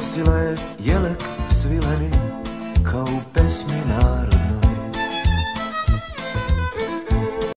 nosila je jelek svileni kao u pesmi narod.